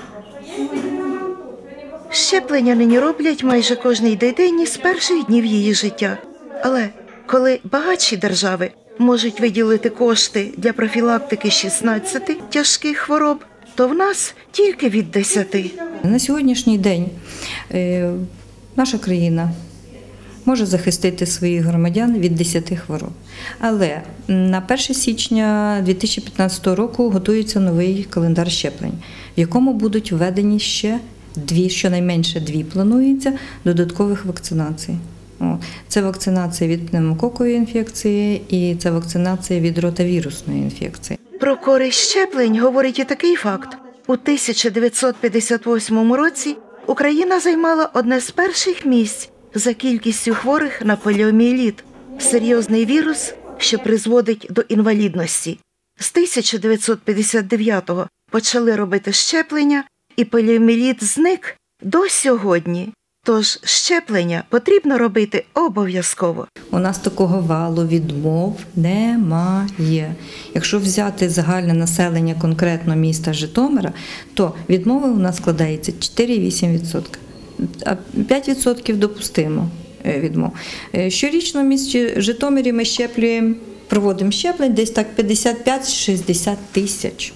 Щеплення нині роблять майже кожній дитині з перших днів її життя. Але коли багатші держави можуть виділити кошти для профілактики 16 тяжких хвороб, то в нас тільки від 10. На сьогоднішній день наша країна може захистити своїх громадян від 10 хвороб. Але на 1 січня 2015 року готується новий календар щеплень, в якому будуть введені ще щонайменше 2 планується додаткових вакцинацій. Це вакцинація від пневмококової інфекції і це вакцинація від ротавірусної інфекції. Про користь щеплень говорить і такий факт. У 1958 році Україна займала одне з перших місць за кількістю хворих на поліомієліт – серйозний вірус, що призводить до інвалідності. З 1959-го почали робити щеплення, і поліомієліт зник до сьогодні. Тож щеплення потрібно робити обов'язково. У нас такого валу відмов немає. Якщо взяти загальне населення конкретно міста Житомира, то відмови у нас складається 4,8%. А 5% допустимо відмов. Щорічно в місті Житомирі ми проводимо щеплень десь так 55-60 тисяч.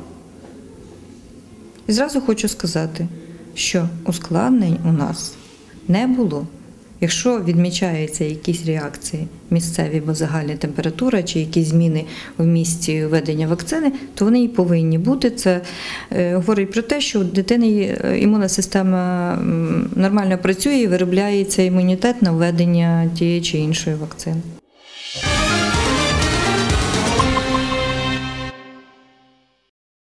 І зразу хочу сказати, що ускладнень у нас не було. Якщо відмічаються якісь реакції місцеві, бо загальна температура чи якісь зміни в місці введення вакцини, то вони і повинні бути. Це говорить про те, що у дитини імунна система нормально працює і виробляється імунітет на введення тієї чи іншої вакцини.